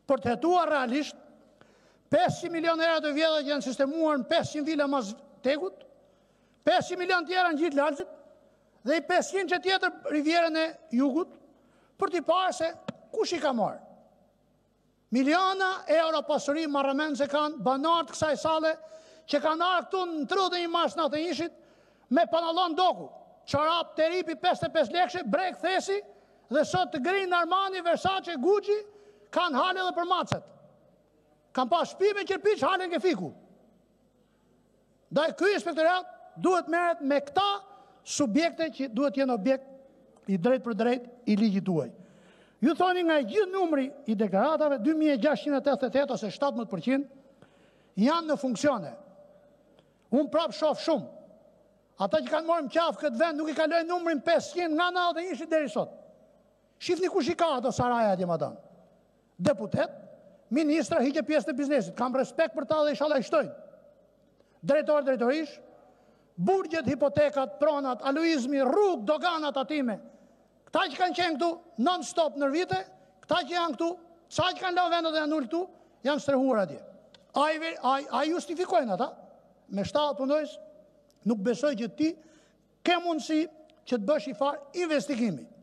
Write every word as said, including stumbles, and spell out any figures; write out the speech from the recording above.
për të hetuar realisht pesëqind milion euro të vjedha që janë sistemuar në pesëqind vila mas tegut, pesëqind milion tjera në gjithë Lalzit, dhe i pesëqind që tjetër rivjerën e jugut, për t'i parë se kush i ka marë. Miliona euro pasuri marrëmen se kanë banartë kësaj sale që kanë arë këtu në tridhjet e një mars natë e njëshit me panallon doku, çorap teripi pesëdhjetë e pesë lekëshe, brek thesi dhe sot të grinë Armani, Versace, Gucci kanë hale dhe për macet. Kanë pas shtëpi me qirpiç halen ke fiku. Ndaj ky inspektorat duhet merret me këta subjekte që duhet jenë objekt i drejt për drejt i ligjit tuaj. Ju thoni nga gjithë numri i deklaratave, dy mijë e gjashtëqind e tetëdhjetë e tetë ose shtatëmbëdhjetë përqind janë në funksione. Unë prap shoh shumë. Ata që kanë marrë në qafë këtë vend nuk i kalojnë numrin pesëqind nga natë e njëshit deri sot. Shifni kush i ka ato saraja atje madam. Deputet, ministra hiqe pjesë të biznesit, kam respekt për ta dhe inshallah i shtojnë. Drejtor, drejtorish, burgjet, hipotekat, pronat, aluizmi, rrugë, doganat atime. Këta që kanë qenë këtu non-stop nër vite, këta që janë këtu, sa që kanë lau vendet dhe janë ullë këtu, janë strehuar atje. A, a, a justifikojnë ata? Me shtatë punojës, nuk besoj që ti ke mundësi që të bësh i farë investigimi.